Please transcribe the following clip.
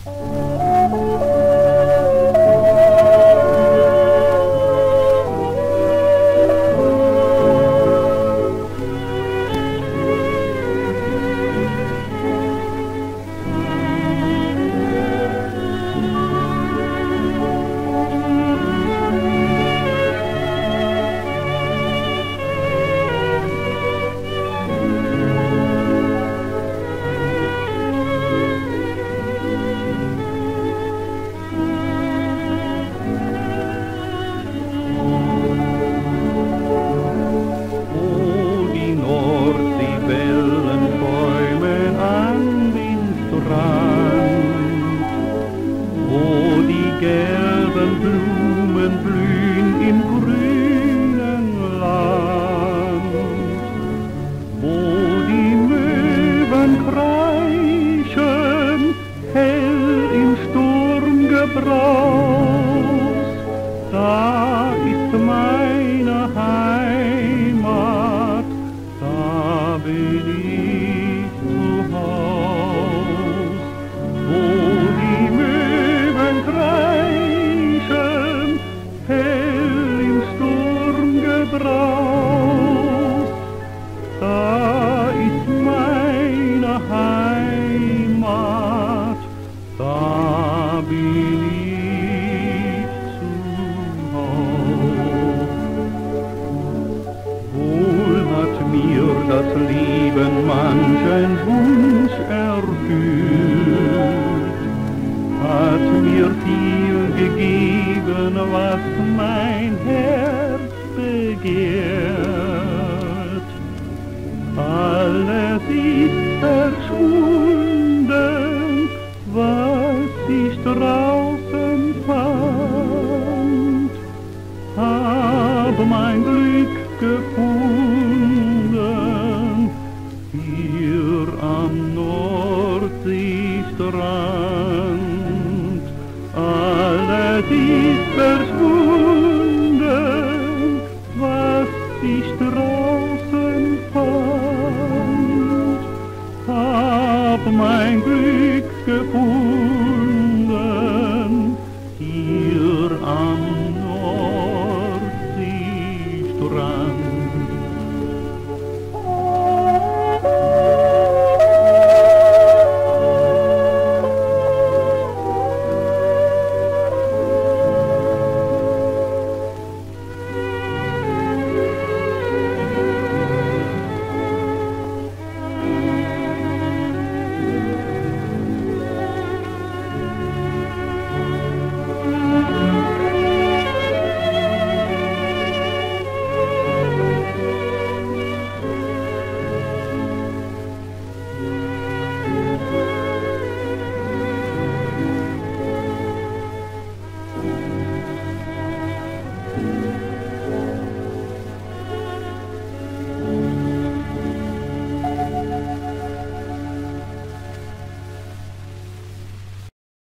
Gelben Blumen blühen im grünen Land, wo die Möwen kreischen, hell im Sturmgebraus. Da ist meine Heimat, da bin ich zu Haus, wo die Möwen kreischen, hell im Sturmgebraus. Da ist meine Heimat, da bin ich zu Haus. Wohl hat mir das Leben manchen Wunsch erfüllt, hat mir viel gegeben, was mein Herz begehrt. Alles ist verschwunden, was ich draußen fand, hab mein Glück gefunden, hier am Nordseestrand. Alles ist verschwunden, was ich draußen fand, hab mein Glück gefunden.